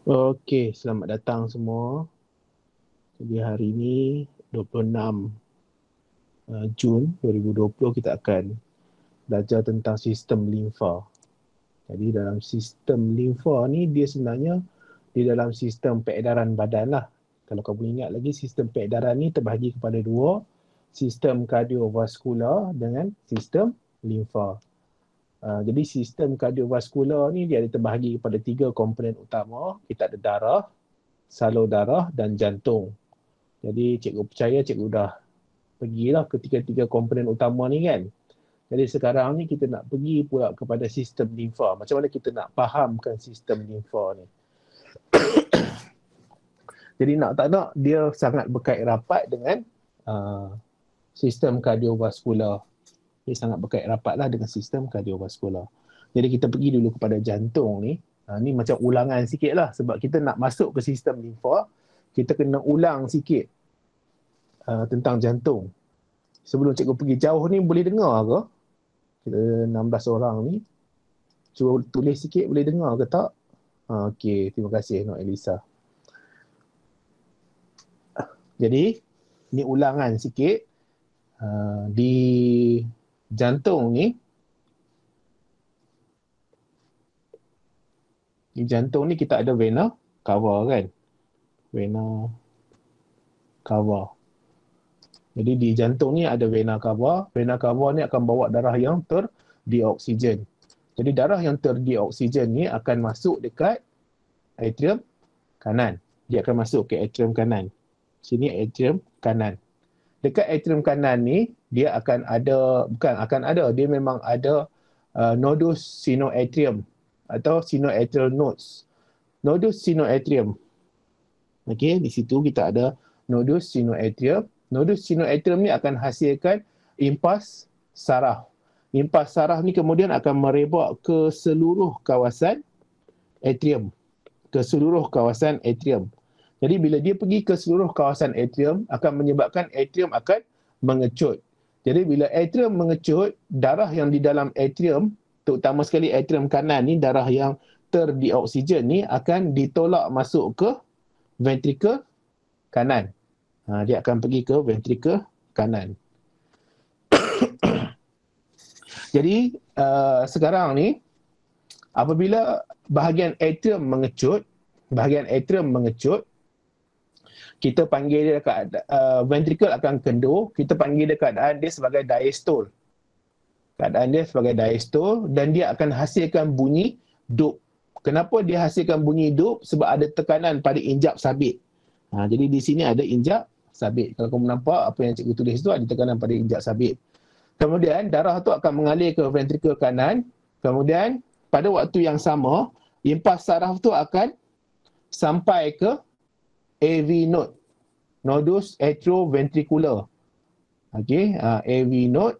Okey, selamat datang semua. Jadi hari ini 26 Jun 2020 kita akan belajar tentang sistem limfa. Jadi dalam sistem limfa ni dia sebenarnya di dalam sistem peredaran badan lah. Kalau kamu ingat lagi sistem peredaran ni terbahagi kepada dua, sistem kardiovaskular dengan sistem limfa. Jadi sistem kardiovaskular ni dia ada terbahagi kepada tiga komponen utama. Kita ada darah, salur darah dan jantung. Jadi cikgu percaya cikgu dah pergilah ke tiga-tiga komponen utama ni kan. Jadi sekarang ni kita nak pergi pula kepada sistem limfa. Macam mana kita nak fahamkan sistem limfa ni. Jadi nak tak nak dia sangat berkait rapat dengan sistem kardiovaskular. Dia sangat berkait rapatlah dengan sistem kardiovaskular. Jadi kita pergi dulu kepada jantung ni. Ni macam ulangan sikit lah sebab kita nak masuk ke sistem limfa, kita kena ulang sikit tentang jantung. Sebelum cikgu pergi jauh ni boleh dengar ke? Kita 16 orang ni. Cuba tulis sikit boleh dengar ke tak? Okey, terima kasih Nok Elisa. Jadi, ni ulangan sikit. Di jantung ni, kita ada vena cava kan? Vena cava. Jadi di jantung ni ada vena cava. Vena cava ni akan bawa darah yang terdioksigen. Jadi darah yang terdioksigen ni akan masuk dekat atrium kanan. Dia akan masuk ke atrium kanan. Sini atrium kanan. Dekat atrium kanan ni, dia akan ada, bukan akan ada, dia memang ada nodus sinoatrium atau sinoatrial nodes. Nodus sinoatrium. Okey, di situ kita ada nodus sinoatrium. Nodus sinoatrium ni akan hasilkan impas saraf. Impas saraf ni kemudian akan merebak ke seluruh kawasan atrium. Ke seluruh kawasan atrium. Jadi bila dia pergi ke seluruh kawasan atrium, akan menyebabkan atrium akan mengecut. Jadi bila atrium mengecut, darah yang di dalam atrium, terutama sekali atrium kanan ni, darah yang terdioksigen ni akan ditolak masuk ke ventricle kanan. Dia akan pergi ke ventricle kanan. Jadi sekarang ni, apabila bahagian atrium mengecut, kita panggil dia ventricle akan kendur, kita panggil dia keadaan dia sebagai diastole. Keadaan dia sebagai diastole dan dia akan hasilkan bunyi dup. Kenapa dia hasilkan bunyi dup? Sebab ada tekanan pada injap sabit. Jadi di sini ada injap sabit. Kalau kamu nampak apa yang cikgu tulis tu, ada tekanan pada injap sabit. Kemudian darah tu akan mengalir ke ventricle kanan. Kemudian pada waktu yang sama, impas saraf tu akan sampai ke AV node, nodus atrioventricular. Okey, AV node.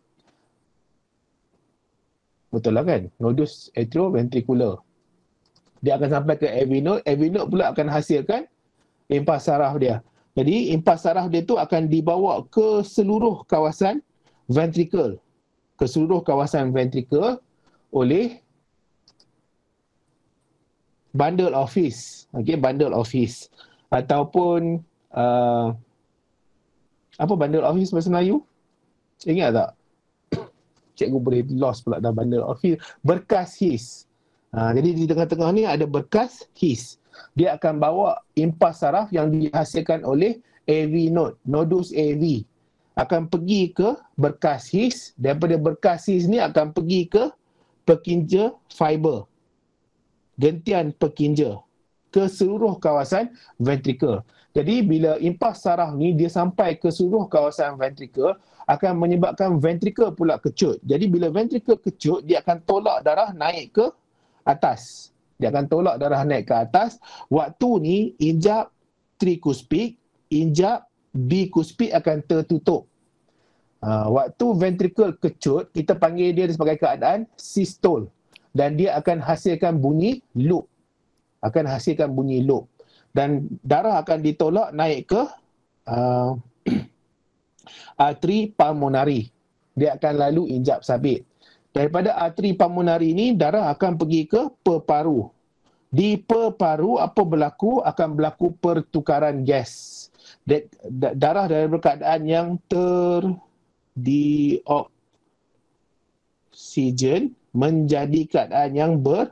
Betul lah kan? Nodus atrioventricular. Dia akan sampai ke AV node. AV node pula akan hasilkan impas saraf dia. Jadi impas saraf dia tu akan dibawa ke seluruh kawasan ventricle. Ke seluruh kawasan ventricle oleh bundle of His. Okey, bundle of His. Ataupun apa bundle of His bahasa Melayu? Ingat tak? Cikgu boleh lost pula dah bundle of His. Berkas His. Jadi di tengah-tengah ni ada berkas His. Dia akan bawa impas saraf yang dihasilkan oleh AV node, nodus AV. Akan pergi ke berkas His. Daripada berkas His ni akan pergi ke Purkinje fiber. Gentian Purkinje ke seluruh kawasan ventricle. Jadi bila impas saraf ni dia sampai ke seluruh kawasan ventricle, akan menyebabkan ventricle pula kecut. Jadi bila ventricle kecut, dia akan tolak darah naik ke atas. Dia akan tolak darah naik ke atas. Waktu ni injap trikuspid, injap bikuspid akan tertutup. Waktu ventricle kecut, kita panggil dia sebagai keadaan sistole. Dan dia akan hasilkan bunyi loop. Dan darah akan ditolak naik ke arteri pulmonari. Dia akan lalu injap sabit. Daripada arteri pulmonari ni, darah akan pergi ke paru. Di paru apa berlaku? Akan berlaku pertukaran gas. Darah dalam keadaan yang terdioksigen menjadi keadaan yang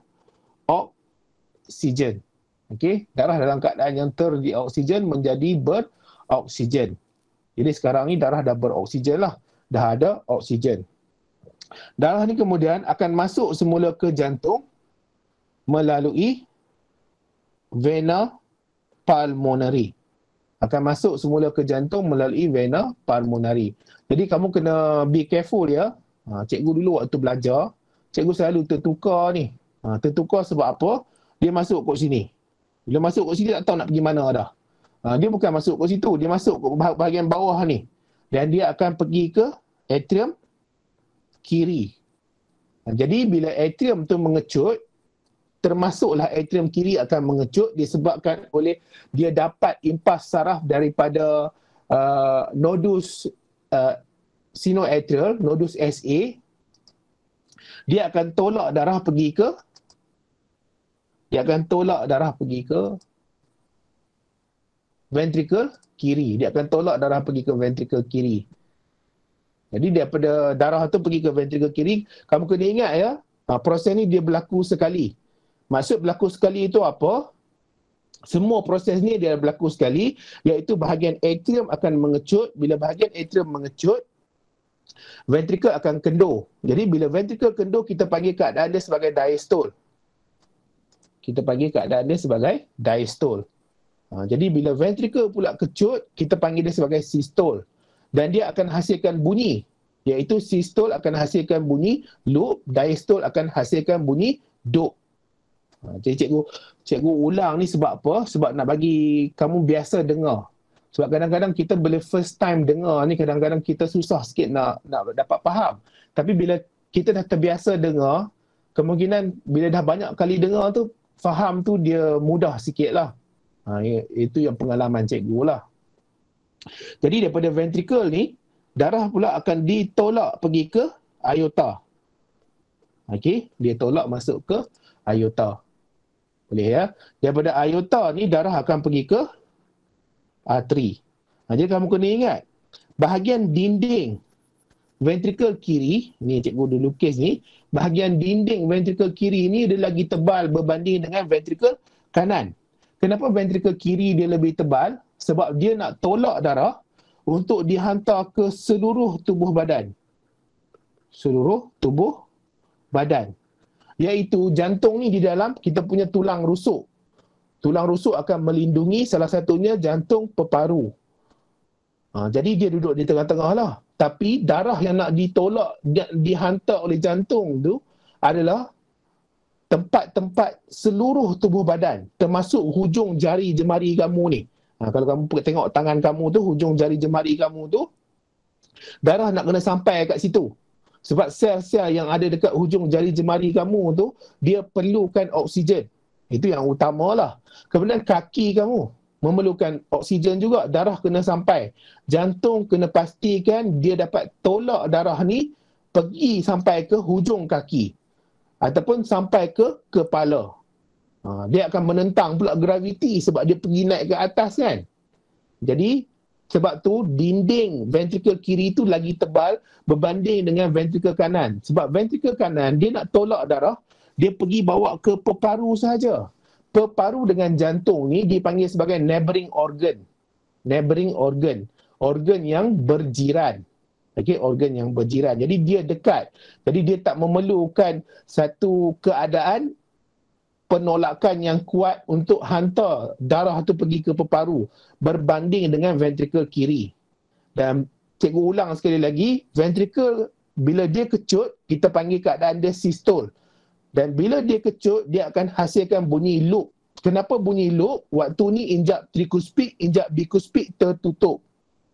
beroksigen. Okey, darah dalam keadaan yang terdioksigen menjadi beroksigen. Jadi sekarang ni darah dah beroksigen lah, dah ada oksigen. Darah ni kemudian akan masuk semula ke jantung melalui vena pulmonary. Akan masuk semula ke jantung melalui vena pulmonary. Jadi kamu kena be careful ya. Cikgu dulu waktu belajar, cikgu selalu tertukar ni. Tertukar sebab apa? Dia masuk kat sini. Bila masuk kat sini tak tahu nak pergi mana dah. Dia bukan masuk kat situ, dia masuk ke bahagian bawah ni. Dan dia akan pergi ke atrium kiri. Jadi bila atrium tu mengecut, termasuklah atrium kiri akan mengecut disebabkan oleh dia dapat impas saraf daripada nodus sinoatrial, nodus SA. Dia akan tolak darah pergi ke ventricle kiri. Dia akan tolak darah pergi ke ventricle kiri. Jadi daripada darah tu pergi ke ventricle kiri, kamu kena ingat ya, proses ni dia berlaku sekali. Maksud berlaku sekali itu apa? Semua proses ni dia berlaku sekali, iaitu bahagian atrium akan mengecut. Bila bahagian atrium mengecut, ventricle akan kendur. Jadi bila ventricle kendur, kita panggil keadaan dia sebagai diastole. Jadi bila ventricle pula kecut, kita panggil dia sebagai systole. Dan dia akan hasilkan bunyi, iaitu systole akan hasilkan bunyi loop, diastole akan hasilkan bunyi duk. Jadi cikgu ulang ni sebab apa? Sebab nak bagi kamu biasa dengar. Sebab kadang-kadang kita bila first time dengar ni, kadang-kadang kita susah sikit nak dapat faham. Tapi bila kita dah terbiasa dengar, kemungkinan bila dah banyak kali dengar tu, faham tu dia mudah sikit lah. Itu yang pengalaman cikgu lah. Jadi daripada ventricle ni, darah pula akan ditolak pergi ke aorta. Okey, dia tolak masuk ke aorta. Boleh ya? Daripada aorta ni, darah akan pergi ke arteri. Jadi kamu kena ingat, bahagian dinding ventricle kiri, ni cikgu dulu lukis ni, bahagian dinding ventricle kiri ni dia lagi tebal berbanding dengan ventricle kanan. Kenapa ventricle kiri dia lebih tebal? Sebab dia nak tolak darah untuk dihantar ke seluruh tubuh badan. Iaitu jantung ni di dalam kita punya tulang rusuk. Tulang rusuk akan melindungi salah satunya jantung peparu. Jadi dia duduk di tengah-tengah lah. Tapi darah yang nak ditolak, dihantar oleh jantung tu adalah tempat-tempat seluruh tubuh badan, termasuk hujung jari jemari kamu ni. Kalau kamu tengok tangan kamu tu, hujung jari jemari kamu tu, darah nak kena sampai kat situ. Sebab sel-sel yang ada dekat hujung jari jemari kamu tu, dia perlukan oksigen. Itu yang utamalah. Kemudian kaki kamu memerlukan oksigen juga, darah kena sampai. Jantung kena pastikan dia dapat tolak darah ni pergi sampai ke hujung kaki ataupun sampai ke kepala. Dia akan menentang pula graviti sebab dia pergi naik ke atas kan. Jadi sebab tu dinding ventricle kiri tu lagi tebal berbanding dengan ventricle kanan. Sebab ventricle kanan dia nak tolak darah, dia pergi bawa ke peparu sahaja. Peparu dengan jantung ni dipanggil sebagai neighboring organ. Neighboring organ. Organ yang berjiran. Okey, organ yang berjiran. Jadi dia dekat. Jadi dia tak memerlukan satu keadaan penolakan yang kuat untuk hantar darah tu pergi ke peparu berbanding dengan ventricle kiri. Dan cikgu ulang sekali lagi, ventricle bila dia kecut, kita panggil keadaan dia systole. Dan bila dia kecut, dia akan hasilkan bunyi loop. Kenapa bunyi loop? Waktu ni injap trikuspid, injap bikuspid tertutup.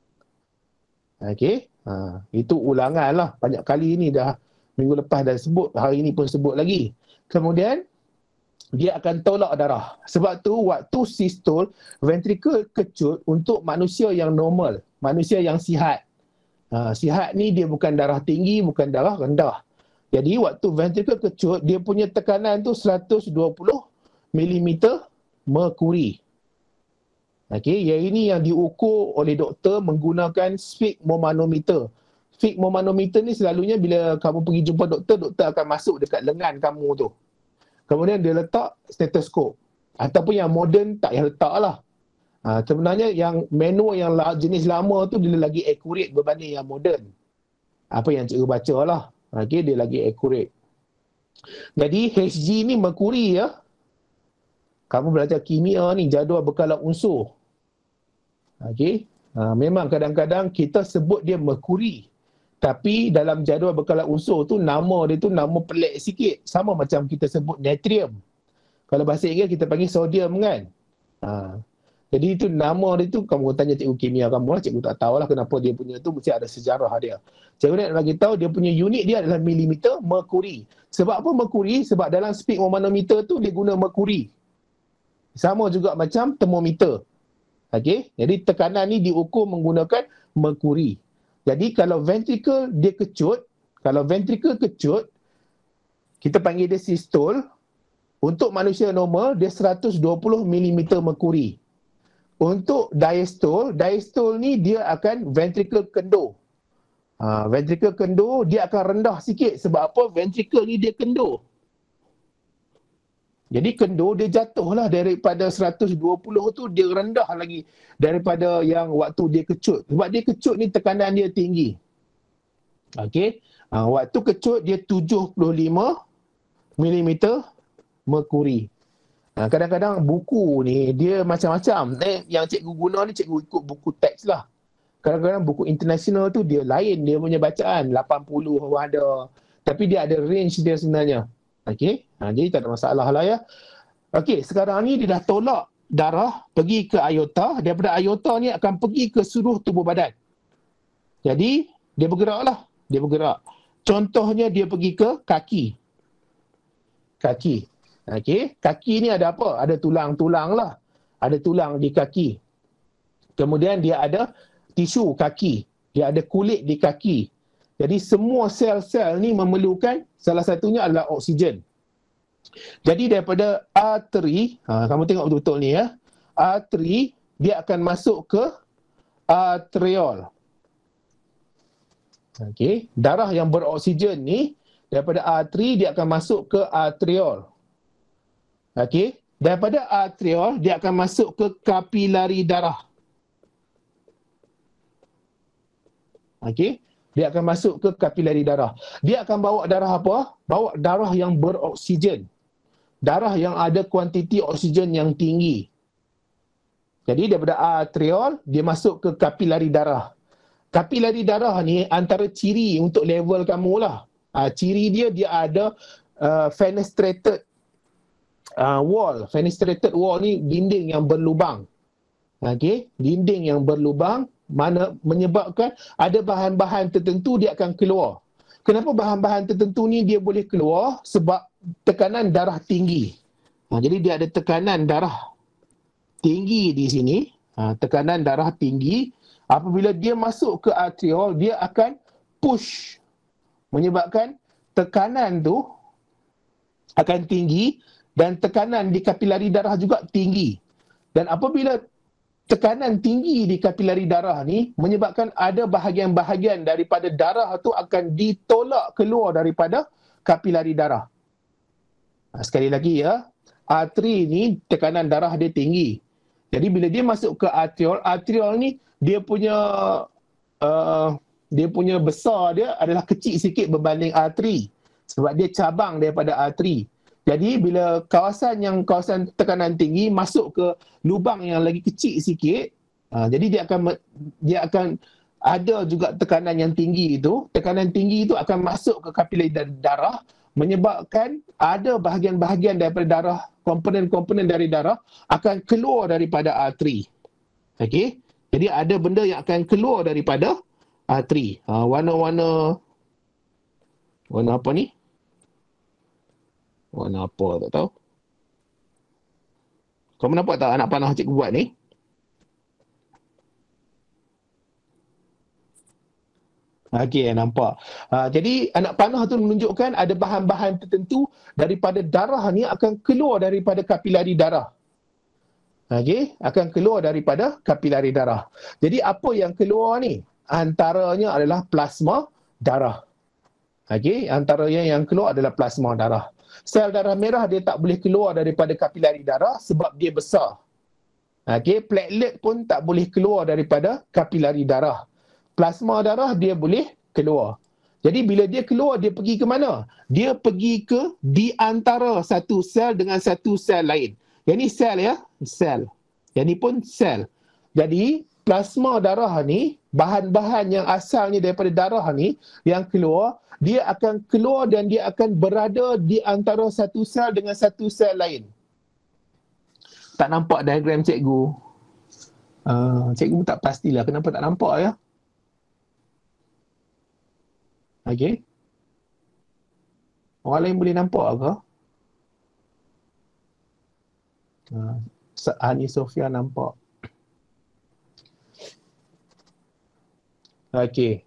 Okey, itu ulangan lah. Banyak kali ni dah, minggu lepas dah sebut, hari ni pun sebut lagi. Kemudian, dia akan tolak darah. Sebab tu waktu sistole, ventricle kecut untuk manusia yang normal, manusia yang sihat. Sihat ni dia bukan darah tinggi, bukan darah rendah. Jadi waktu ventricle kecut, dia punya tekanan tu 120 milimeter merkuri. Okey, yang ini yang diukur oleh doktor menggunakan sphygmomanometer. Sphygmomanometer ni selalunya bila kamu pergi jumpa doktor, doktor akan masuk dekat lengan kamu tu. Kemudian dia letak stetoskop. Ataupun yang moden tak payah letak lah. Sebenarnya yang manual yang jenis lama tu dia lagi accurate berbanding yang moden. Apa yang cikgu baca lah. Okey, dia lagi accurate. Jadi Hg ni merkuri ya. Kamu belajar kimia ni, jadual bekalan unsur. Okey. Memang kadang-kadang kita sebut dia merkuri. Tapi dalam jadual bekalan unsur tu nama dia tu nama pelik sikit. Sama macam kita sebut natrium. Kalau bahasa Inggeris kita panggil sodium kan. Jadi itu nama dia tu, kamu tanya cikgu kimia kamu lah, cikgu tak tahulah kenapa dia punya tu mesti ada sejarah dia. Cikgu nak bagi tahu dia punya unit dia adalah milimeter merkuri. Sebab apa merkuri? Sebab dalam sphygmomanometer tu dia guna merkuri. Sama juga macam termometer. Okey, jadi tekanan ni diukur menggunakan merkuri. Jadi kalau ventricle dia kecut, kalau ventricle kecut, kita panggil dia sistole. Untuk manusia normal dia 120 milimeter merkuri. Untuk diastole, diastole ni dia akan ventricle kendur. Ventricle kendur dia akan rendah sikit. Sebab apa? Ventricle ni dia kendur. Jadi kendur dia jatuhlah daripada 120 tu, dia rendah lagi daripada yang waktu dia kecut. Sebab dia kecut ni tekanan dia tinggi. Okey. Waktu kecut dia 75 milimeter merkuri. Kadang-kadang buku ni dia macam-macam. Yang cikgu guna ni cikgu ikut buku teks lah. Kadang-kadang buku international tu dia lain, dia punya bacaan 80 ada. Tapi dia ada range dia sebenarnya. Okey. Jadi tak ada masalah lah ya. Okey, sekarang ni dia dah tolak darah pergi ke aorta. Daripada aorta ni akan pergi ke seluruh tubuh badan. Jadi dia bergerak lah. Dia bergerak. Contohnya dia pergi ke kaki. Kaki. Okey, kaki ni ada apa? Ada tulang-tulang lah. Ada tulang di kaki. Kemudian dia ada tisu kaki. Dia ada kulit di kaki. Jadi semua sel-sel ni memerlukan, salah satunya adalah oksigen. Jadi daripada arteri, kamu tengok betul-betul ni ya. Arteri, dia akan masuk ke arteriol. Okey, darah yang beroksigen ni, daripada arteri dia akan masuk ke arteriol. Okey, daripada arteriol dia akan masuk ke kapilari darah. Okey, dia akan masuk ke kapilari darah. Dia akan bawa darah apa? Bawa darah yang beroksigen. Darah yang ada kuantiti oksigen yang tinggi. Jadi daripada arteriol dia masuk ke kapilari darah. Kapilari darah ni antara ciri untuk level kamu lah. Ciri dia ada fenestrated wall. Fenestrated wall ni dinding yang berlubang. Okey, dinding yang berlubang mana menyebabkan ada bahan-bahan tertentu dia akan keluar. Kenapa bahan-bahan tertentu ni dia boleh keluar? Sebab tekanan darah tinggi. Jadi dia ada tekanan darah tinggi di sini. Tekanan darah tinggi. Apabila dia masuk ke arteriol, dia akan push. Menyebabkan tekanan tu akan tinggi dan tekanan di kapilari darah juga tinggi. Dan apabila tekanan tinggi di kapilari darah ni menyebabkan ada bahagian-bahagian daripada darah tu akan ditolak keluar daripada kapilari darah. Sekali lagi ya, arteri ni tekanan darah dia tinggi. Jadi bila dia masuk ke arteriol, arteriol ni dia punya besar dia adalah kecil sikit berbanding arteri. Sebab dia cabang daripada arteri. Jadi bila kawasan tekanan tinggi masuk ke lubang yang lagi kecil sikit, jadi dia akan ada juga tekanan yang tinggi itu. Tekanan tinggi itu akan masuk ke kapilari darah, menyebabkan ada bahagian-bahagian daripada darah, komponen-komponen dari darah akan keluar daripada arteri. Okey? Jadi ada benda yang akan keluar daripada arteri. Warna apa ni? Warna apa tak tahu. Kamu nampak tak anak panah cikgu buat ni? Okey, nampak. Jadi anak panah tu menunjukkan ada bahan-bahan tertentu daripada darah ni akan keluar daripada kapilari darah. Okey, akan keluar daripada kapilari darah. Jadi apa yang keluar ni? Antaranya adalah plasma darah. Okey, antaranya yang keluar adalah plasma darah. Sel darah merah dia tak boleh keluar daripada kapilari darah sebab dia besar. Okey, platelet pun tak boleh keluar daripada kapilari darah. Plasma darah dia boleh keluar. Jadi bila dia keluar, dia pergi ke mana? Dia pergi ke di antara satu sel dengan satu sel lain. Yang ni sel ya, sel. Yang ni pun sel. Jadi plasma darah ni, bahan-bahan yang asalnya daripada darah ni yang keluar, dia akan keluar dan dia akan berada di antara satu sel dengan satu sel lain. Tak nampak diagram cikgu. Cikgu tak pastilah kenapa tak nampak ya. Okey. Orang lain boleh nampak ke? Ani Sofia nampak. Okey.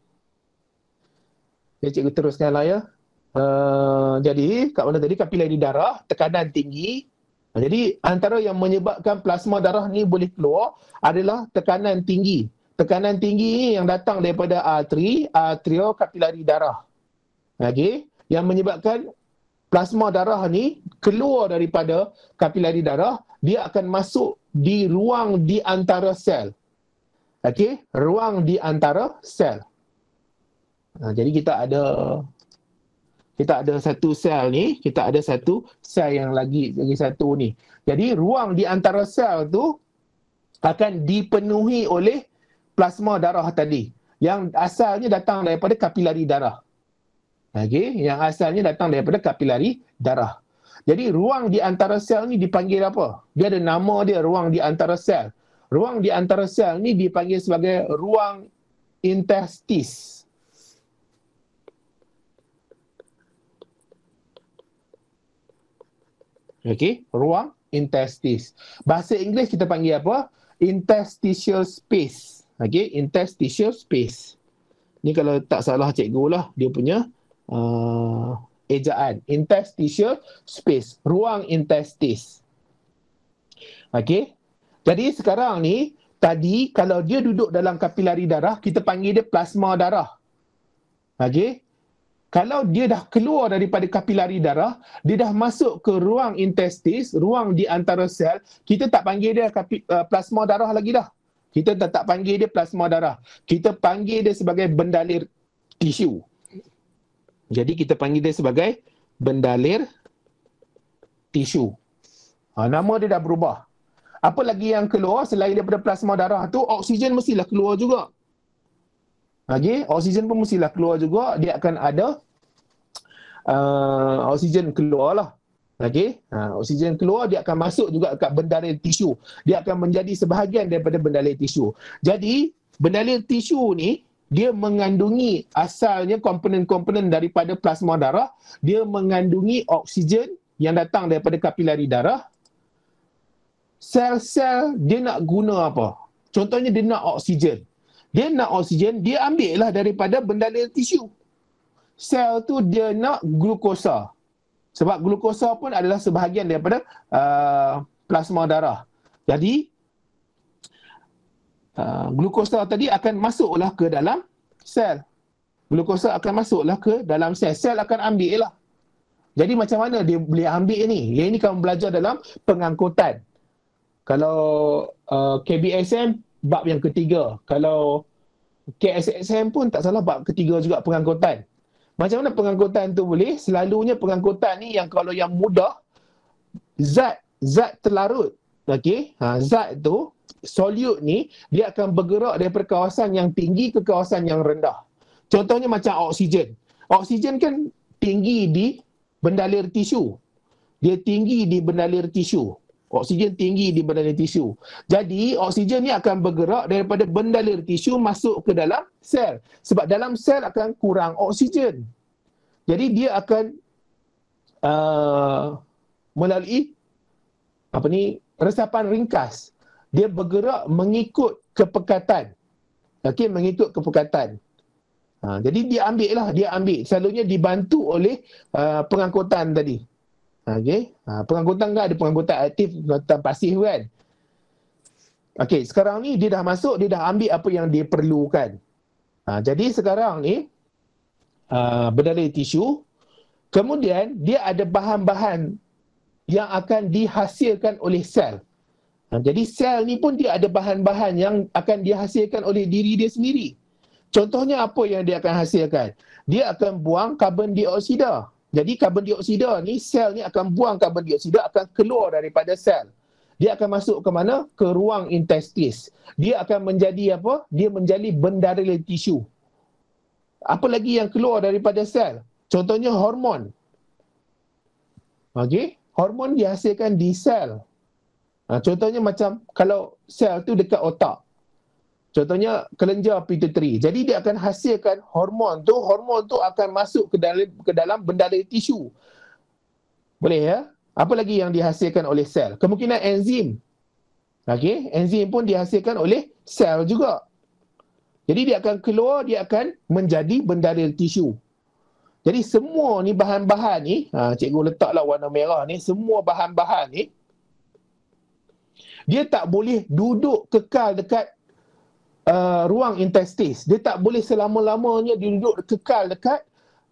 Cikgu teruskanlah ya. Jadi kat mana tadi? Kapilari darah, tekanan tinggi. Jadi antara yang menyebabkan plasma darah ni boleh keluar adalah tekanan tinggi. Tekanan tinggi ni yang datang daripada arteri, kapilari darah. Okey, yang menyebabkan plasma darah ni keluar daripada kapilari darah, dia akan masuk di ruang di antara sel. Okey, ruang di antara sel. Jadi kita ada satu sel ni, kita ada satu sel yang lagi satu ni. Jadi ruang di antara sel tu akan dipenuhi oleh plasma darah tadi yang asalnya datang daripada kapilari darah. Okey, yang asalnya datang daripada kapilari darah. Jadi ruang di antara sel ni dipanggil apa? Dia ada nama dia, ruang di antara sel. Ruang di antara sel ni dipanggil sebagai ruang interstis. Okey, ruang interstis. Bahasa Inggeris kita panggil apa? Interstitial space. Okey, interstitial space. Ni kalau tak salah cikgu lah, dia punya ejaan. Interstitial space. Ruang interstis. Okey. Jadi sekarang ni, tadi kalau dia duduk dalam kapilari darah, kita panggil dia plasma darah. Okey. Kalau dia dah keluar daripada kapilari darah, dia dah masuk ke ruang interstis, ruang di antara sel, kita tak panggil dia plasma darah lagi dah. Kita tak panggil dia plasma darah. Kita panggil dia sebagai bendalir tisu. Jadi kita panggil dia sebagai bendalir tisu. Nama dia dah berubah. Apa lagi yang keluar selain daripada plasma darah tu? Oksigen mestilah keluar juga. Okay? Oksigen pun mestilah keluar juga. Dia akan ada oksigen keluar lah. Okay? Oksigen keluar, dia akan masuk juga ke bendalir tisu. Dia akan menjadi sebahagian daripada bendalir tisu. Jadi bendalir tisu ni dia mengandungi asalnya komponen-komponen daripada plasma darah. Dia mengandungi oksigen yang datang daripada kapilari darah. Sel-sel dia nak guna apa? Contohnya dia nak oksigen. Dia nak oksigen, dia ambil lah daripada bendalir tisu. Sel tu dia nak glukosa. Sebab glukosa pun adalah sebahagian daripada plasma darah. Jadi, glukosa tadi akan masuklah ke dalam sel. Glukosa akan masuklah ke dalam sel. Sel akan ambil lah. Jadi macam mana dia boleh ambil ni? Yang ini kamu belajar dalam pengangkutan. Kalau KBSM, bab yang ketiga. Kalau KSSM pun tak salah, bab ketiga juga pengangkutan. Macam mana pengangkutan tu boleh? Selalunya pengangkutan ni yang kalau yang mudah, zat terlarut. Okey, zat tu, solute ni, dia akan bergerak daripada kawasan yang tinggi ke kawasan yang rendah. Contohnya macam oksigen. Oksigen kan tinggi di bendalir tisu. Dia tinggi di bendalir tisu. Oksigen tinggi di bendalir tisu. Jadi, oksigen ni akan bergerak daripada bendalir tisu masuk ke dalam sel. Sebab dalam sel akan kurang oksigen. Jadi, dia akan melalui resapan ringkas. Dia bergerak mengikut kepekatan. Okey, mengikut kepekatan. Jadi dia ambil. Selalunya dibantu oleh pengangkutan tadi. Okey. Pengangkutan kan ada pengangkutan aktif, pengangkutan pasif kan. Okey, sekarang ni dia dah masuk, dia dah ambil apa yang dia perlukan. Jadi sekarang ni berdalur tisu, kemudian dia ada bahan-bahan yang akan dihasilkan oleh sel. Jadi sel ni pun dia ada bahan-bahan yang akan dihasilkan oleh diri dia sendiri. Contohnya apa yang dia akan hasilkan? Dia akan buang karbon dioksida. Jadi karbon dioksida ni, sel ni akan buang karbon dioksida, akan keluar daripada sel. Dia akan masuk ke mana? Ke ruang intestis. Dia akan menjadi apa? Dia menjadi bendara tisu. Apa lagi yang keluar daripada sel? Contohnya hormon. Okey, hormon dihasilkan di sel. Contohnya macam kalau sel tu dekat otak. Contohnya kelenjar pituitary. Jadi dia akan hasilkan hormon tu akan masuk ke dalam bendara tisu. Boleh ya? Apa lagi yang dihasilkan oleh sel? Kemungkinan enzim. Okey, enzim pun dihasilkan oleh sel juga. Jadi dia akan keluar, dia akan menjadi bendara tisu. Jadi semua ni bahan-bahan ni, cikgu letaklah warna merah ni, semua bahan-bahan ni dia tak boleh duduk kekal dekat ruang intestis. Dia tak boleh selama-lamanya duduk kekal dekat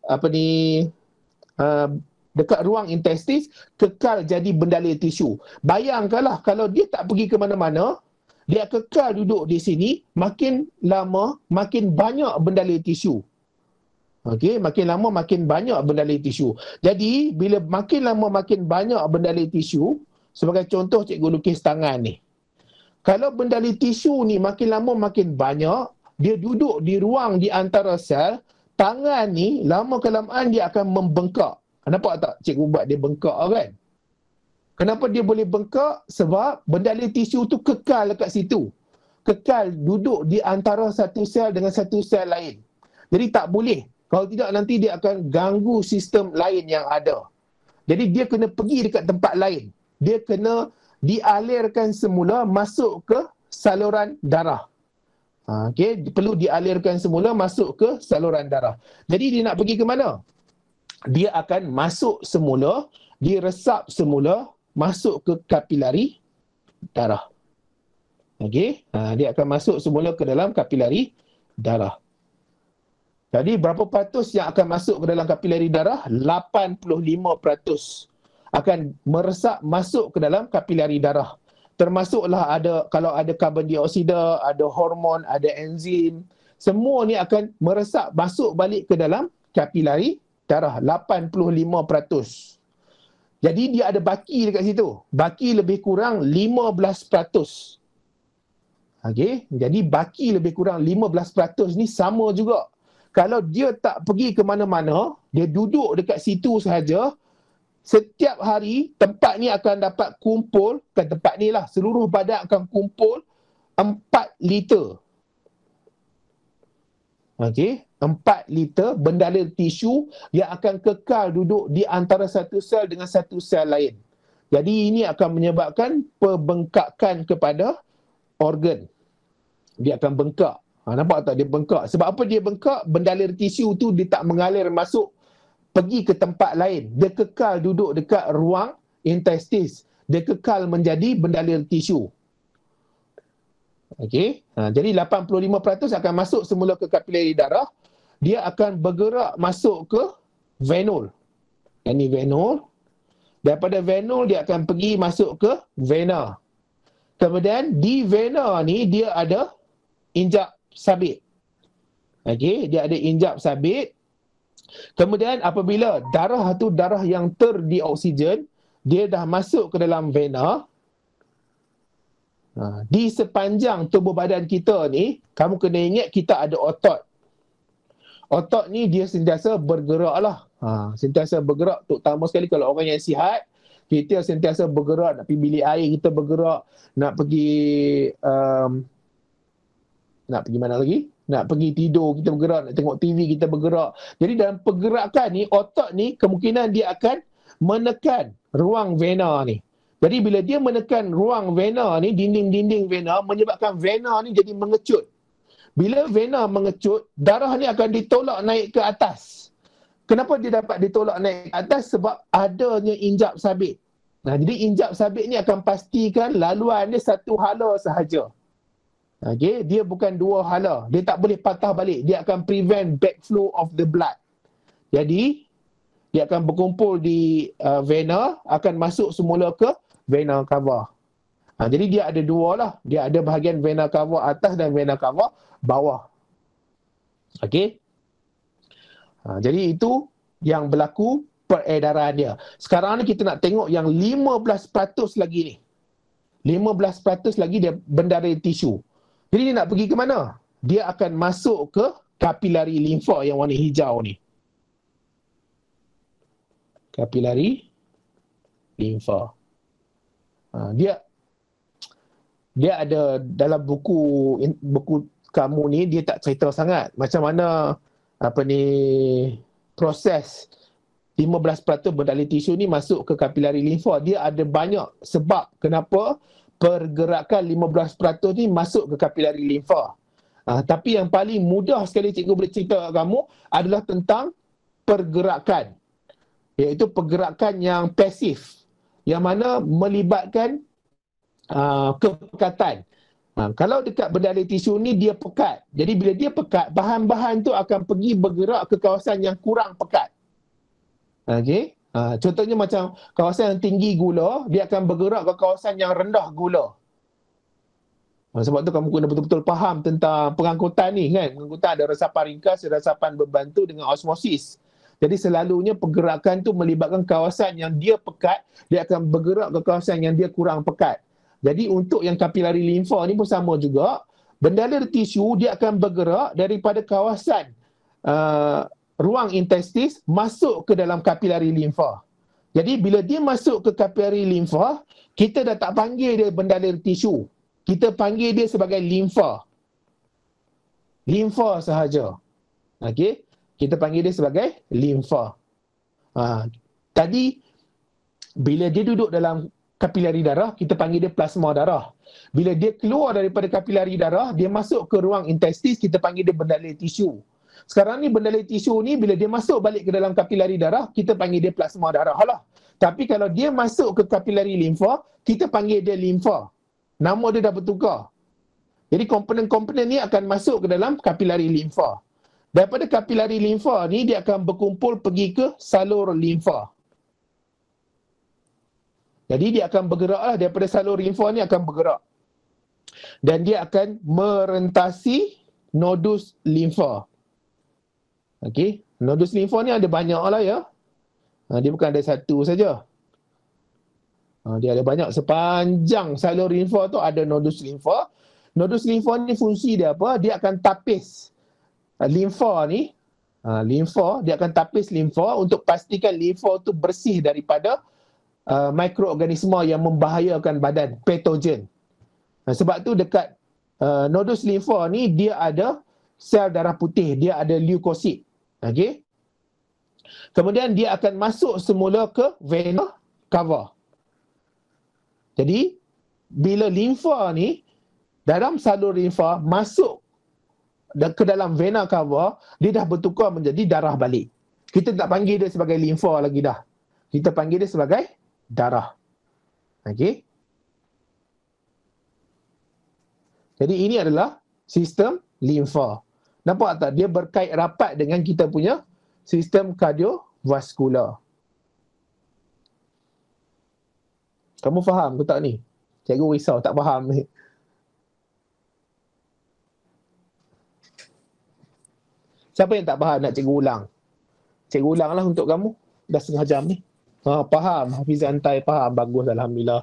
dekat ruang intestis, kekal jadi bendara tisu. Bayangkanlah kalau dia tak pergi ke mana-mana, dia kekal duduk di sini, makin lama makin banyak bendara tisu. Okey, makin lama makin banyak bendara tisu. Jadi bila makin lama makin banyak bendara tisu, sebagai contoh cikgu lukis tangan ni. Kalau bendara tisu ni makin lama makin banyak, dia duduk di ruang di antara sel, tangan ni lama-kelamaan dia akan membengkak. Nampak tak cikgu buat dia bengkak kan? Kenapa dia boleh bengkak? Sebab bendara tisu tu kekal dekat situ. Kekal duduk di antara satu sel dengan satu sel lain. Jadi tak boleh. Kalau tidak nanti dia akan ganggu sistem lain yang ada. Jadi dia kena pergi dekat tempat lain. Dia kena dialirkan semula masuk ke saluran darah. Okey, perlu dialirkan semula masuk ke saluran darah. Jadi dia nak pergi ke mana? Dia akan masuk semula, diresap semula, masuk ke kapilari darah. Okey, dia akan masuk semula ke dalam kapilari darah. Jadi berapa peratus yang akan masuk ke dalam kapilari darah? 85% akan meresap masuk ke dalam kapilari darah. Termasuklah kalau ada karbon dioksida, ada hormon, ada enzim, semua ni akan meresap masuk balik ke dalam kapilari darah. 85%. Jadi dia ada baki dekat situ. Baki lebih kurang 15%. Okey, jadi baki lebih kurang 15% ni sama juga. Kalau dia tak pergi ke mana-mana, dia duduk dekat situ sahaja, setiap hari tempat ni akan dapat kumpul, kan tempat ni lah, seluruh badan akan kumpul 4 liter. Okey, 4 liter bendara tisu yang akan kekal duduk di antara satu sel dengan satu sel lain. Jadi ini akan menyebabkan pembengkakan kepada organ. Dia akan bengkak. Nampak tak dia bengkak? Sebab apa dia bengkak? Bendara tisu tu dia tak mengalir masuk pergi ke tempat lain. Dia kekal duduk dekat ruang intestis. Dia kekal menjadi bendara tisu. Okey. Jadi 85% akan masuk semula ke kapilari darah. Dia akan bergerak masuk ke venul. Ini venul. Daripada venul dia akan pergi masuk ke vena. Kemudian di vena ni dia ada injap sabit. Okey, dia ada injap sabit. Kemudian apabila darah tu darah yang terdioksigen, dia dah masuk ke dalam vena. Di sepanjang tubuh badan kita ni, kamu kena ingat kita ada otot. Otot ni dia sentiasa bergerak lah. Sentiasa bergerak, terutama sekali kalau orang yang sihat, kita sentiasa bergerak, nak pergi bilik air kita bergerak, nak pergi mana lagi? Nak pergi tidur kita bergerak, nak tengok TV kita bergerak. Jadi dalam pergerakan ni, otot ni kemungkinan dia akan menekan ruang vena ni. Jadi bila dia menekan ruang vena ni, dinding-dinding vena, menyebabkan vena ni jadi mengecut. Bila vena mengecut, darah ni akan ditolak naik ke atas. Kenapa dia dapat ditolak naik ke atas? Sebab adanya injap sabit. Nah, jadi injap sabit ni akan pastikan laluan dia satu hala sahaja. Okay? Dia bukan dua hala. Dia tak boleh patah balik. Dia akan prevent backflow of the blood. Jadi, dia akan berkumpul di vena, akan masuk semula ke vena cava. Jadi dia ada dua lah. Dia ada bahagian vena cava atas dan vena cava bawah. Okey. Jadi itu yang berlaku peredaran dia. Sekarang ni kita nak tengok yang 15% lagi ni. 15% lagi dia bendara tisu. Jadi dia nak pergi ke mana? Dia akan masuk ke kapilari limfa yang warna hijau ni. Kapilari limfa. Dia ada dalam buku kamu ni, dia tak cerita sangat macam mana proses 15% bendali tisu ni masuk ke kapilari limfa. Dia ada banyak sebab kenapa pergerakan 15% ni masuk ke kapilari limfa. Tapi yang paling mudah sekali cikgu boleh cerita kamu adalah tentang pergerakan, iaitu pergerakan yang pasif, yang mana melibatkan kepekatan. Kalau dekat bendali tisu ni dia pekat. Jadi bila dia pekat, bahan-bahan tu akan pergi bergerak ke kawasan yang kurang pekat. Okey. Contohnya macam kawasan yang tinggi gula, dia akan bergerak ke kawasan yang rendah gula. Sebab tu kamu kena betul-betul faham tentang pengangkutan ni kan. Pengangkutan ada resapan ringkas, resapan berbantu dengan osmosis. Jadi selalunya pergerakan tu melibatkan kawasan yang dia pekat, dia akan bergerak ke kawasan yang dia kurang pekat. Jadi untuk yang kapilari limfa ni pun sama juga. Bendalir tisu dia akan bergerak daripada kawasan ruang intestis masuk ke dalam kapilari limfa. Jadi bila dia masuk ke kapilari limfa, kita dah tak panggil dia bendalir tisu. Kita panggil dia sebagai limfa. Limfa sahaja. Okey? Kita panggil dia sebagai limfa. Tadi bila dia duduk dalam kapilari darah, kita panggil dia plasma darah. Bila dia keluar daripada kapilari darah, dia masuk ke ruang intestis, kita panggil dia bendalir tisu. Sekarang ni bendalir tisu ni bila dia masuk balik ke dalam kapilari darah, kita panggil dia plasma darah lah. Tapi kalau dia masuk ke kapilari limfa, kita panggil dia limfa. Nama dia dah bertukar. Jadi komponen-komponen ni akan masuk ke dalam kapilari limfa. Daripada kapilari limfa ni dia akan berkumpul pergi ke salur limfa. Jadi dia akan bergeraklah daripada salur limfa ni akan bergerak. Dan dia akan merentasi nodus limfa. Okey, nodus limfa ni ada banyak lah ya. Dia bukan ada satu saja. Dia ada banyak, sepanjang salur limfa tu ada nodus limfa. Nodus limfa ni fungsi dia apa? Dia akan tapis limfa ni. Limfa, dia akan tapis limfa untuk pastikan limfa tu bersih daripada mikroorganisma yang membahayakan badan, patogen. Sebab tu dekat nodus limfa ni dia ada sel darah putih, dia ada leukosit. Okey. Kemudian dia akan masuk semula ke vena cava. Jadi bila limfa ni dalam salur limfa masuk ke dalam vena cava, dia dah bertukar menjadi darah balik. Kita tak panggil dia sebagai limfa lagi dah. Kita panggil dia sebagai darah. Okey. Jadi ini adalah sistem limfa. Nampak tak? Dia berkait rapat dengan kita punya sistem kardiovaskular. Kamu faham ke tak ni? Cikgu risau tak faham ni. Siapa yang tak faham nak cikgu ulang? Cikgu ulang lah untuk kamu. Dah setengah jam ni. Faham. Hafizan Tai faham. Bagus, alhamdulillah.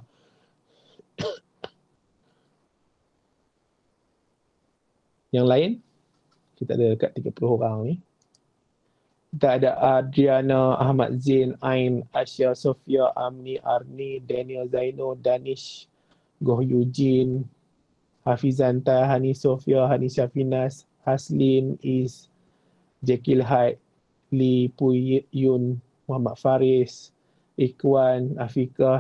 Yang lain? Kita ada dekat 30 orang ni. Kita ada Adriana, Ahmad Zain, Ain, Asya, Sofia, Amni, Arni, Daniel Zaino, Danish, Goh Eugene, Hafizan Tai, Hani Sofia, Hani Syafinas, Haslin, Is, Jekil Haid, Lee Puy Yun, Muhammad Faris, Ikwan, Afiqah,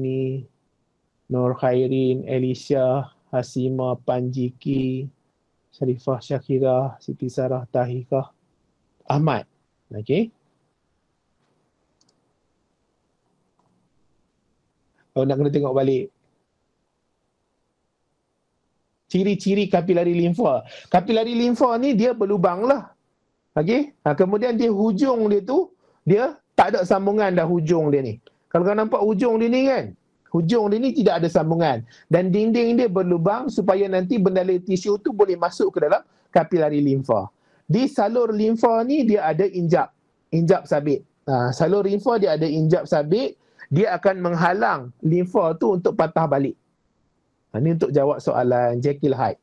Syamimi, Nur Khairin, Elisha, Hasima, Panjiki, Syarifah, Syakirah, Siti Sarah, Tahikah, Ahmad. Okey. Oh, nak kena tengok balik. Ciri-ciri kapilari limfa. Kapilari limfa ni dia berlubang lah. Okey. Kemudian dia hujung dia tu, dia tak ada sambungan dah hujung dia ni. Kalau kau nampak hujung dia ni kan, hujung dia ni tidak ada sambungan. Dan dinding dia berlubang supaya nanti bendala tisu tu boleh masuk ke dalam kapilari limfa. Di salur limfa ni dia ada injap sabit. Salur limfa dia ada injap sabit, dia akan menghalang limfa tu untuk patah balik. Ini untuk jawab soalan Jekyll Hyde.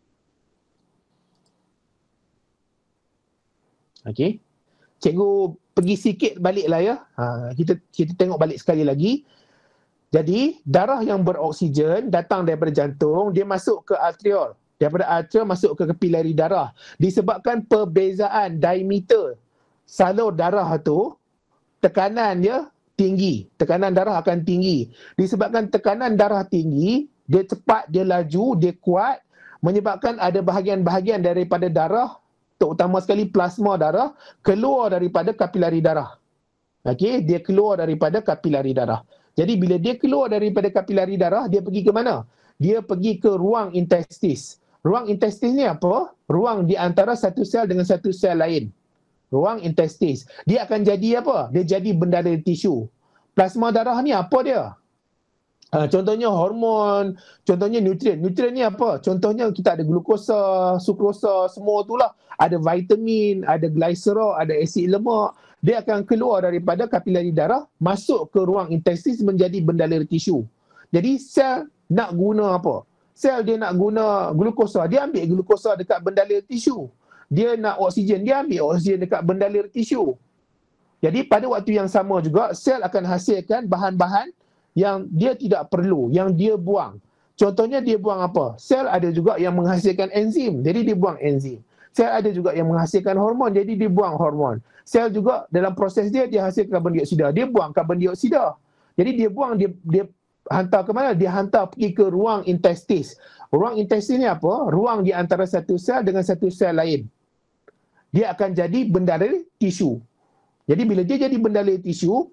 Okey. Cikgu pergi sikit baliklah ya. Kita tengok balik sekali lagi. Jadi, darah yang beroksigen datang daripada jantung, dia masuk ke arteriol. Daripada arteriol masuk ke kapilari darah. Disebabkan perbezaan diameter salur darah tu, tekanan dia tinggi. Tekanan darah akan tinggi. Disebabkan tekanan darah tinggi, dia cepat, dia laju, dia kuat, menyebabkan ada bahagian-bahagian daripada darah, terutama sekali plasma darah, keluar daripada kapilari darah. Okey, dia keluar daripada kapilari darah. Jadi bila dia keluar daripada kapilari darah, dia pergi ke mana? Dia pergi ke ruang intestis. Ruang intestis ni apa? Ruang di antara satu sel dengan satu sel lain. Ruang intestis. Dia akan jadi apa? Dia jadi bendara tisu. Plasma darah ni apa dia? Contohnya hormon, contohnya nutrien. Nutrien ni apa? Contohnya kita ada glukosa, sukrosa, semua itulah. Ada vitamin, ada glycerol, ada asid lemak. Dia akan keluar daripada kapilari darah, masuk ke ruang intestis menjadi bendala tisu. Jadi sel nak guna apa? Sel dia nak guna glukosa, dia ambil glukosa dekat bendala tisu. Dia nak oksigen, dia ambil oksigen dekat bendala tisu. Jadi pada waktu yang sama juga, sel akan hasilkan bahan-bahan yang dia tidak perlu, yang dia buang. Contohnya dia buang apa? Sel ada juga yang menghasilkan enzim, jadi dia buang enzim. Sel ada juga yang menghasilkan hormon, jadi dia buang hormon. Sel juga dalam proses dia hasilkan karbon dioksida, dia buang karbon dioksida. Jadi dia buang, dia hantar ke mana? Dia hantar pergi ke ruang intestis. Ruang intestis ni apa? Ruang di antara satu sel dengan satu sel lain. Dia akan jadi bendala tisu. Jadi bila dia jadi bendala tisu,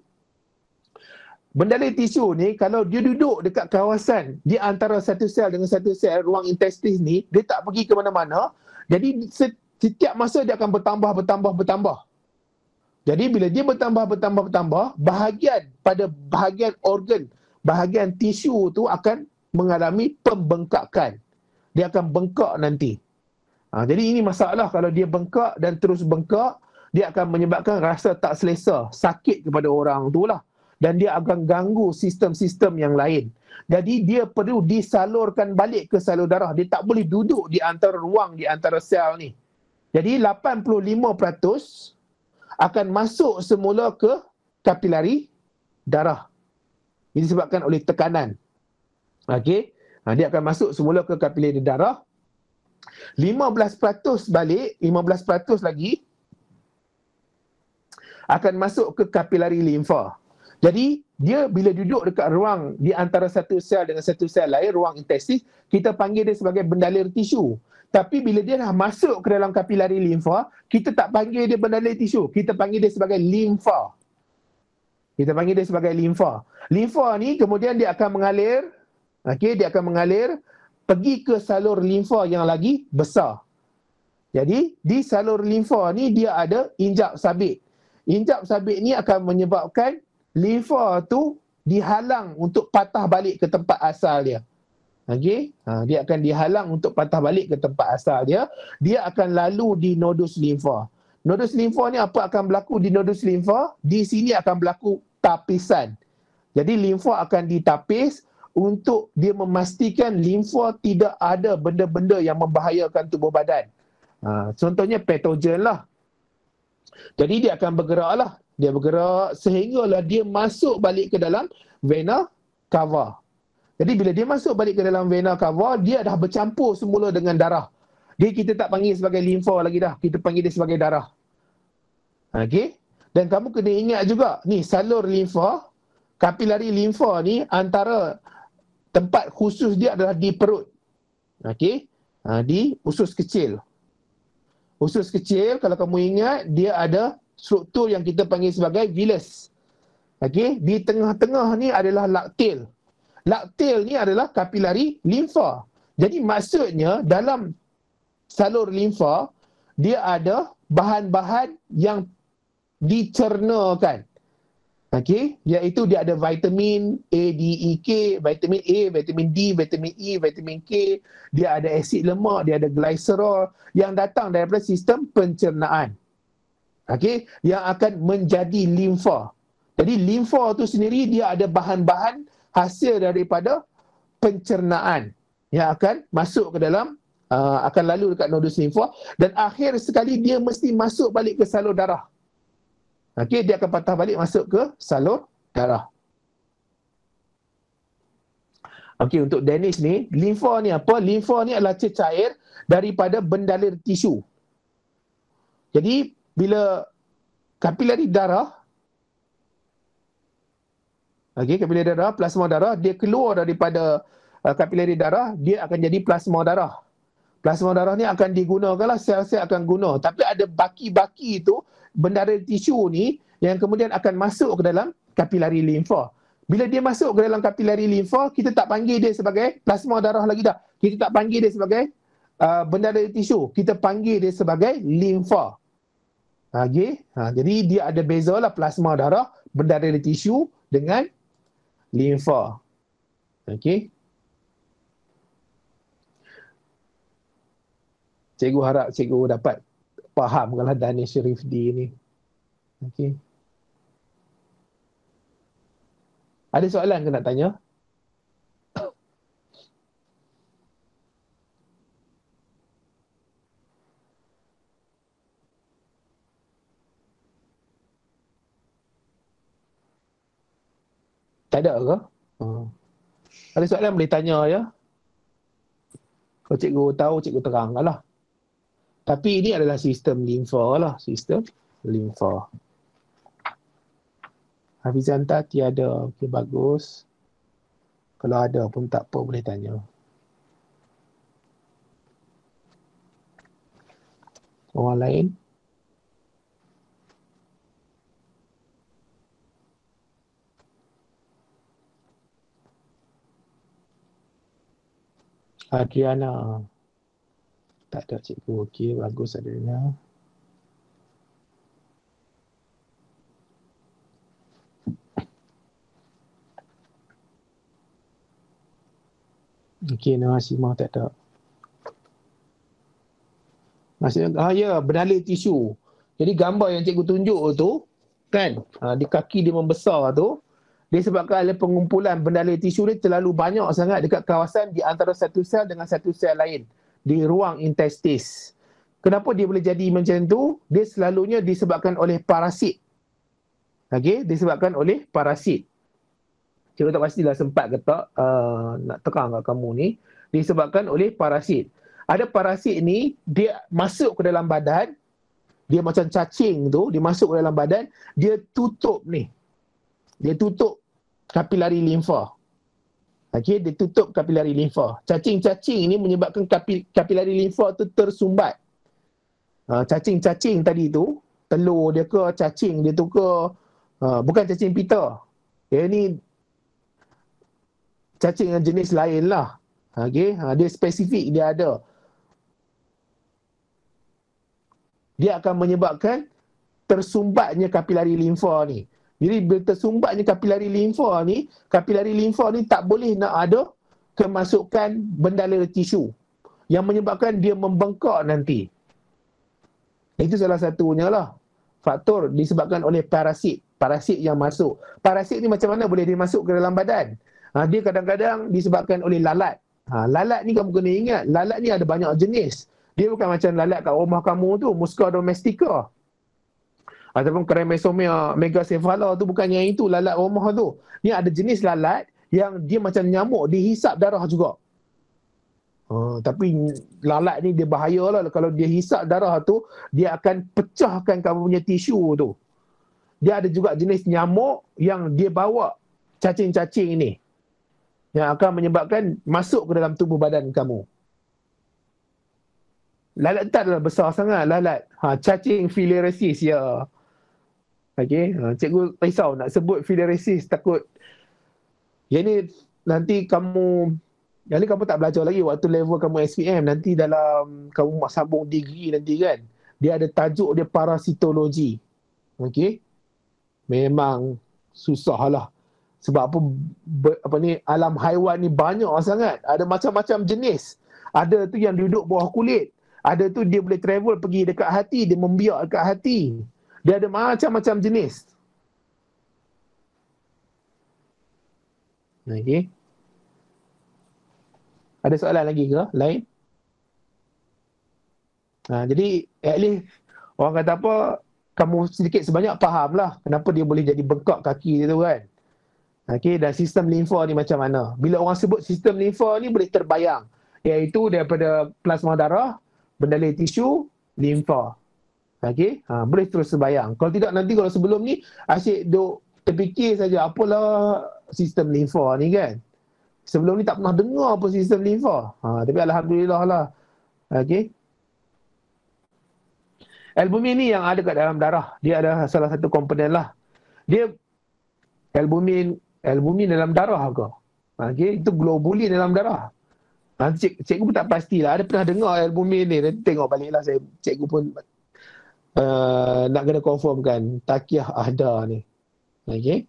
bendala tisu ni kalau dia duduk dekat kawasan di antara satu sel dengan satu sel, ruang intestis ni, dia tak pergi ke mana-mana. Jadi setiap masa dia akan bertambah. Jadi bila dia bertambah, bahagian organ, bahagian tisu tu akan mengalami pembengkakan. Dia akan bengkak nanti. Jadi ini masalah kalau dia bengkak dan terus bengkak, dia akan menyebabkan rasa tak selesa, sakit kepada orang tu lah. Dan dia akan ganggu sistem-sistem yang lain. Jadi dia perlu disalurkan balik ke salur darah. Dia tak boleh duduk di antara ruang, di antara sel ni. Jadi 85% akan masuk semula ke kapilari darah. Ini disebabkan oleh tekanan. Okey. Dia akan masuk semula ke kapilari darah. 15% balik, 15% lagi akan masuk ke kapilari limfa. Jadi, dia bila duduk dekat ruang di antara satu sel dengan satu sel lain, ruang intestis, kita panggil dia sebagai bendalir tisu. Tapi bila dia dah masuk ke dalam kapilari limfa, kita tak panggil dia bendalir tisu, kita panggil dia sebagai limfa. Kita panggil dia sebagai limfa. Limfa ni kemudian dia akan mengalir, dia akan mengalir pergi ke salur limfa yang lagi besar. Jadi, di salur limfa ni dia ada injap sabit. Injap sabit ni akan menyebabkan limfa tu dihalang untuk patah balik ke tempat asal dia. Okey, dia akan dihalang untuk patah balik ke tempat asal dia. Dia akan lalu di nodus limfa. Nodus limfa ni apa akan berlaku di nodus limfa? Di sini akan berlaku tapisan. Jadi limfa akan ditapis untuk dia memastikan limfa tidak ada benda-benda yang membahayakan tubuh badan. Contohnya patogen lah. Jadi dia akan bergerak lah. Dia bergerak sehinggalah dia masuk balik ke dalam vena cava. Jadi bila dia masuk balik ke dalam vena cava, dia dah bercampur semula dengan darah. Dia kita tak panggil sebagai limfa lagi dah. Kita panggil dia sebagai darah. Okey? Dan kamu kena ingat juga, ni salur limfa, kapilari limfa ni antara tempat khusus dia adalah di perut. Okey? Di usus kecil. Usus kecil, kalau kamu ingat, dia ada struktur yang kita panggil sebagai villus. Okey, di tengah-tengah ni adalah laktil. Laktil ni adalah kapilari limfa. Jadi maksudnya dalam salur limfa, dia ada bahan-bahan yang dicernakan. Okey, iaitu dia ada vitamin A, D, E, K, vitamin A, vitamin D, vitamin E, vitamin K, dia ada asid lemak, dia ada glycerol yang datang daripada sistem pencernaan. Okey, yang akan menjadi limfa. Jadi limfa tu sendiri dia ada bahan-bahan hasil daripada pencernaan yang akan masuk ke dalam akan lalu dekat nodus limfa dan akhir sekali dia mesti masuk balik ke salur darah. Okey, dia akan patah balik masuk ke salur darah. Okey, untuk Dennis ni, limfa ni apa? Limfa ni adalah cecair daripada bendalir tisu. Jadi, bila kapilari darah, okey, kapilari darah, plasma darah, dia keluar daripada kapilari darah, dia akan jadi plasma darah. Plasma darah ni akan digunakan lah, sel-sel akan guna. Tapi ada baki-baki tu, bendalir tisu ni, yang kemudian akan masuk ke dalam kapilari limfa. Bila dia masuk ke dalam kapilari limfa, kita tak panggil dia sebagai plasma darah lagi dah. Kita tak panggil dia sebagai bendalir tisu. Kita panggil dia sebagai limfa. Okay? Jadi dia ada beza lah plasma darah, bendalir tisu dengan limfa. Okay? Cikgu harap cikgu dapat faham kalau Danish Rifdi ni. Okay. Ada soalan ke nak tanya? Tak ada ke? Ada soalan boleh tanya ya. Kalau cikgu tahu, cikgu terangkan lah. Tapi ini adalah sistem limfa lah. Sistem limfa. Hafizanta tiada. Okey, bagus. Kalau ada pun tak apa, boleh tanya. Orang lain? Adriana. Tak ada cikgu. Okey, bagus Adriana. Okey, Nama Simah tak ada. Maksudnya, ya, bendalir tisu. Jadi gambar yang cikgu tunjuk tu, kan, di kaki dia membesar tu, disebabkan oleh pengumpulan bendalir tisu ni terlalu banyak sangat dekat kawasan di antara satu sel dengan satu sel lain, di ruang intestis. Kenapa dia boleh jadi macam tu? Dia selalunya disebabkan oleh parasit. Okey, disebabkan oleh parasit. Cikgu tak pastilah sempat ke tak nak terang kat kamu ni. Disebabkan oleh parasit. Ada parasit ni, dia masuk ke dalam badan, dia macam cacing tu, dia masuk ke dalam badan, dia tutup ni. Dia tutup kapilari limfa. Okey, dia tutup kapilari limfa. Cacing-cacing ni menyebabkan kapilari limfa tu tersumbat. Cacing-cacing tadi tu, telur dia ke, cacing dia tu ke, bukan cacing pita. Ini cacing yang jenis lain lah. Okay? Dia spesifik, dia ada. Dia akan menyebabkan tersumbatnya kapilari limfa ni. Jadi bila tersumbatnya kapilari limfa ni tak boleh nak ada kemasukan bendalir tisu yang menyebabkan dia membengkak nanti. Itu salah satunya lah. Faktor disebabkan oleh parasit. Parasit yang masuk. Parasit ni macam mana boleh dia masuk ke dalam badan? Dia kadang-kadang disebabkan oleh lalat. Lalat ni kamu kena ingat, lalat ni ada banyak jenis. Dia bukan macam lalat kat rumah kamu tu, Musca domestica. Ataupun Chromosomia megacephala tu, bukan yang itu lalat rumah tu. Ni ada jenis lalat yang dia macam nyamuk, dia hisap darah juga. Tapi lalat ni dia bahayalah. Kalau dia hisap darah tu, dia akan pecahkan kamu punya tisu tu. Dia ada juga jenis nyamuk yang dia bawa cacing-cacing ni, yang akan menyebabkan masuk ke dalam tubuh badan kamu. Lalat tak adalah besar sangat, lalat. Cacing filariasis, ya. Okey, cikgu risau nak sebut filariasis, takut. Yang ni nanti kamu tak belajar lagi waktu level kamu SPM. Nanti dalam kamu sambung degree nanti kan, dia ada tajuk dia parasitologi. Okey, memang susah lah. Sebab alam haiwan ni banyak sangat. Ada macam-macam jenis. Ada tu yang duduk bawah kulit. Ada tu dia boleh travel pergi dekat hati, dia membiak dekat hati. Dia ada macam-macam jenis. Okey. Ada soalan lagi ke? Lain? Jadi at least orang kata apa, kamu sedikit sebanyak faham lah kenapa dia boleh jadi bengkak kaki tu kan. Okey, dan sistem limfa ni macam mana. Bila orang sebut sistem limfa ni boleh terbayang, iaitu daripada plasma darah, bendalir tisu, limfa. Okey, boleh terus terbayang. Kalau tidak nanti kalau sebelum ni asyik duk terfikir saja apalah sistem limfa ni kan. Sebelum ni tak pernah dengar apa sistem limfa. Tapi alhamdulillah lah. Okey. Albumin ni yang ada kat dalam darah, dia ada salah satu komponen lah. Dia albumin dalam darah ke? Okey, itu globulin dalam darah. Cikgu pun tak pastilah. Ada pernah dengar albumin ni. Nanti tengok baliklah cikgu pun nak kena confirmkan. Takiah ada ni. Okey.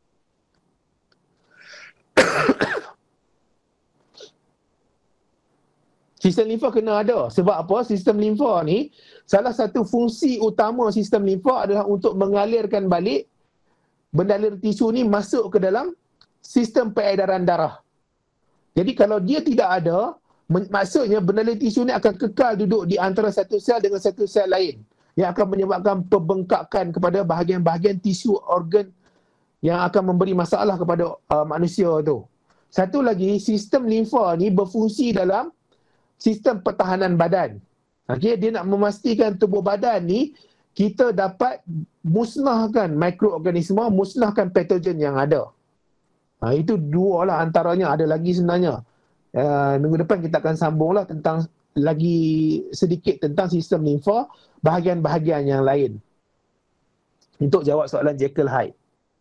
Sistem limfa kena ada. Sebab apa? Sistem limfa ni, salah satu fungsi utama sistem limfa adalah untuk mengalirkan balik bendalir tisu ni masuk ke dalam sistem peredaran darah. Jadi kalau dia tidak ada, maksudnya bendalir tisu ni akan kekal duduk di antara satu sel dengan satu sel lain, yang akan menyebabkan pembengkakan kepada bahagian-bahagian tisu organ yang akan memberi masalah kepada manusia tu. Satu lagi, sistem limfa ni berfungsi dalam sistem pertahanan badan. Okey, dia nak memastikan tubuh badan ni kita dapat musnahkan mikroorganisma, musnahkan patogen yang ada. Itu dua lah antaranya, ada lagi sebenarnya. Minggu depan kita akan sambunglah tentang lagi sedikit tentang sistem limfa, bahagian-bahagian yang lain. Untuk jawab soalan Jekyll Hyde.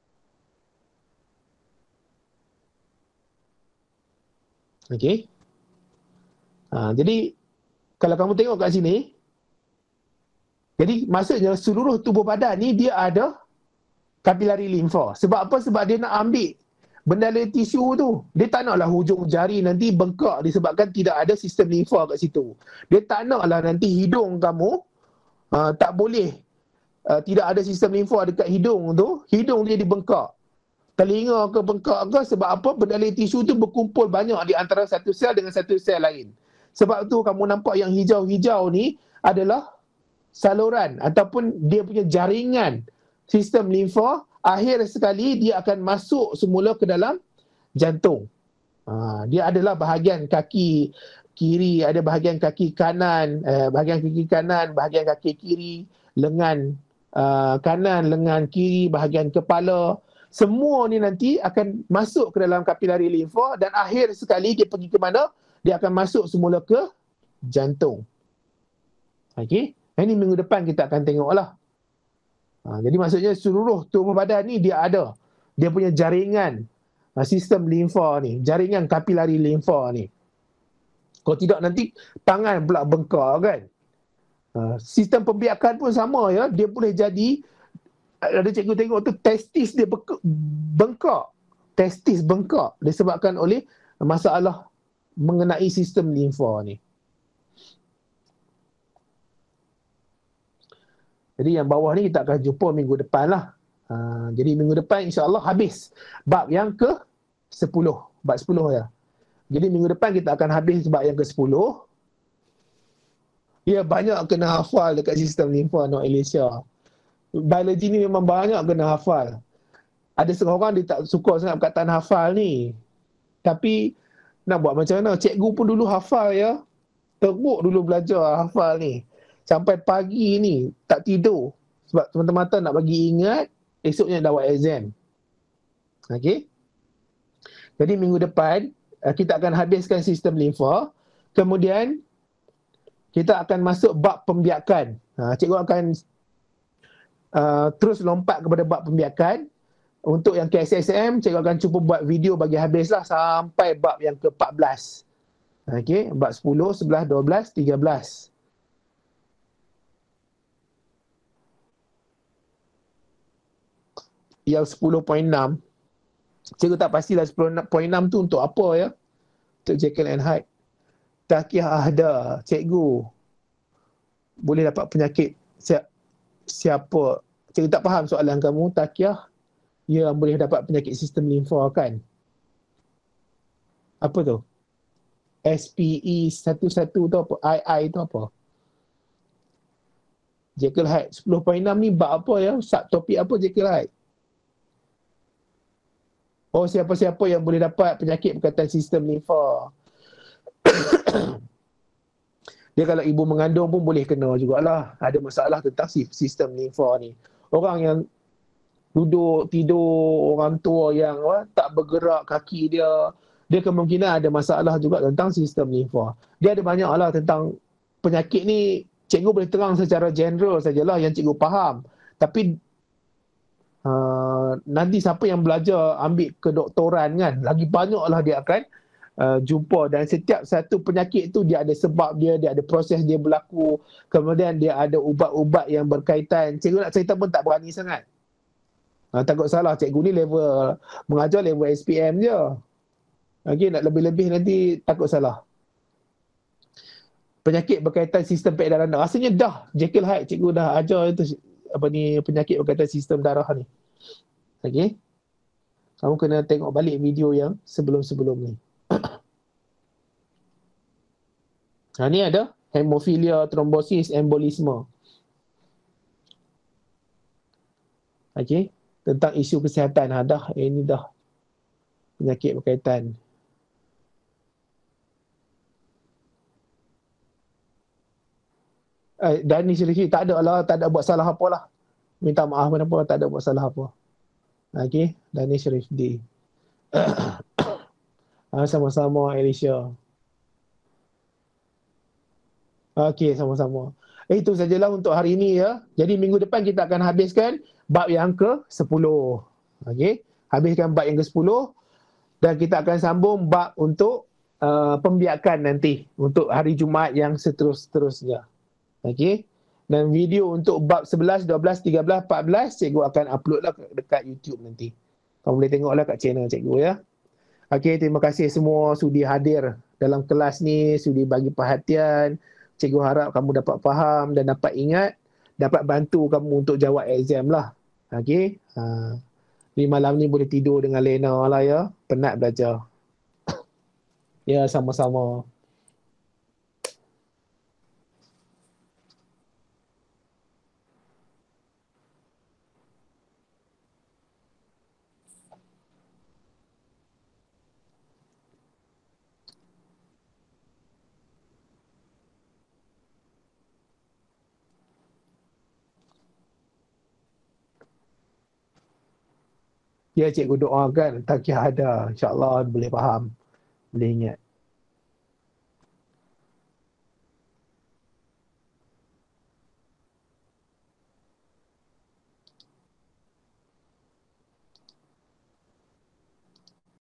Okey. Jadi kalau kamu tengok kat sini, jadi maksudnya seluruh tubuh badan ni dia ada kapilari limfa. Sebab apa? Sebab dia nak ambil bendalir tisu tu. Dia tak naklah hujung jari nanti bengkak disebabkan tidak ada sistem limfa kat situ. Dia tak naklah nanti hidung kamu tak boleh, tidak ada sistem limfa dekat hidung tu, hidung dia dibengkak. Telinga ke bengkak ke sebab apa? Bendalir tisu tu berkumpul banyak di antara satu sel dengan satu sel lain. Sebab tu kamu nampak yang hijau-hijau ni adalah saluran ataupun dia punya jaringan sistem limfa. Akhir sekali dia akan masuk semula ke dalam jantung. Dia adalah bahagian kaki kiri, ada bahagian kaki kanan, bahagian kaki kiri, lengan kanan, lengan kiri, bahagian kepala. Semua ni nanti akan masuk ke dalam kapilari limfa dan akhir sekali dia pergi ke mana? Dia akan masuk semula ke jantung. Okey. Ini minggu depan kita akan tengoklah. Jadi maksudnya seluruh tubuh badan ni dia ada. Dia punya jaringan sistem limfa ni. Jaringan kapilari limfa ni. Kalau tidak nanti tangan pula bengkak kan. Sistem pembiakan pun sama ya. Dia boleh jadi, ada cikgu tengok tu testis dia bengkak. Testis bengkak disebabkan oleh masalah mengenai sistem limfa ni. Jadi yang bawah ni kita akan jumpa minggu depan lah. Jadi minggu depan insya-Allah habis bab yang ke-10. Bab 10 ya. Jadi minggu depan kita akan habis bab yang ke-10. Ya, banyak kena hafal dekat sistem limfa Nok Alicia. Biologi ni memang banyak kena hafal. Ada setengah orang dia tak suka sangat perkataan hafal ni. Tapi nak buat macam mana? Cikgu pun dulu hafal ya. Teruk dulu belajar hafal ni. Sampai pagi ni tak tidur. Sebab semata-mata nak bagi ingat, esoknya dah buat exam. Okey? Jadi minggu depan, kita akan habiskan sistem limfa. Kemudian, kita akan masuk bab pembiakan. Cikgu akan terus lompat kepada bab pembiakan. Untuk yang KSSM, cikgu akan cuba buat video bagi habislah sampai bab yang ke-14. Okey, bab 10, 11, 12, 13. Yang 10.6, cikgu tak pastilah 10.6 tu untuk apa ya? Untuk Jekyll and Hyde. Takiah ada, cikgu boleh dapat penyakit siapa? Cikgu tak faham soalan kamu. Takiah yang boleh dapat penyakit sistem limfa kan? Apa tu? SPE11 tu apa? II tu apa? Jekyll Hyde 10.6 ni bab apa ya? Subtopik apa Jekyll Hyde? Oh, siapa-siapa yang boleh dapat penyakit berkaitan sistem limfa. Dia kalau ibu mengandung pun boleh kena jugalah. Ada masalah tentang sistem limfa ni. Orang yang duduk, tidur, orang tua yang tak bergerak kaki dia, dia kemungkinan ada masalah juga tentang sistem limfa. Dia ada banyak lah tentang penyakit ni. Cikgu boleh terang secara general sajalah yang cikgu faham. Tapi nanti siapa yang belajar ambil kedoktoran kan, lagi banyaklah dia akan jumpa. Dan setiap satu penyakit tu dia ada sebab dia ada proses dia berlaku. Kemudian dia ada ubat-ubat yang berkaitan. Cikgu nak cerita pun tak berani sangat. Takut salah, cikgu ni level mengajar level SPM je. Okay, nak lebih-lebih nanti takut salah. Penyakit berkaitan sistem peredaran darah. Rasanya dah Jekyll Hyde cikgu dah ajar itu penyakit berkaitan sistem darah ni. Okay. Kamu kena tengok balik video yang sebelum-sebelum ni. Ni ada hemofilia, trombosis, embolisme. Okay. Tentang isu kesihatan. Dah, ini dah penyakit berkaitan. Dani Syarifi tak ada lah, tak ada buat salah apa lah. Minta maaf kenapa, tak ada buat salah apa. Okay, Dani Syarif D. Sama-sama Alicia. Okay, sama-sama. Itu sajalah untuk hari ini ya. Jadi minggu depan kita akan habiskan bab yang ke-10. Okay, habiskan bab yang ke-10 dan kita akan sambung bab untuk pembiakan nanti untuk hari Jumaat yang seterusnya. Okay. Dan video untuk bab 11, 12, 13, 14 cikgu akan upload lah dekat YouTube nanti. Kamu boleh tengoklah kat channel cikgu ya. Okay, terima kasih semua sudi hadir dalam kelas ni, sudi bagi perhatian. Cikgu harap kamu dapat faham dan dapat ingat, dapat bantu kamu untuk jawab exam lah. Okay. Di malam ni boleh tidur dengan Lena lah ya. Penat belajar. Ya, sama-sama. Ya, cikgu doakan takiah ada. InsyaAllah boleh faham. Boleh ingat.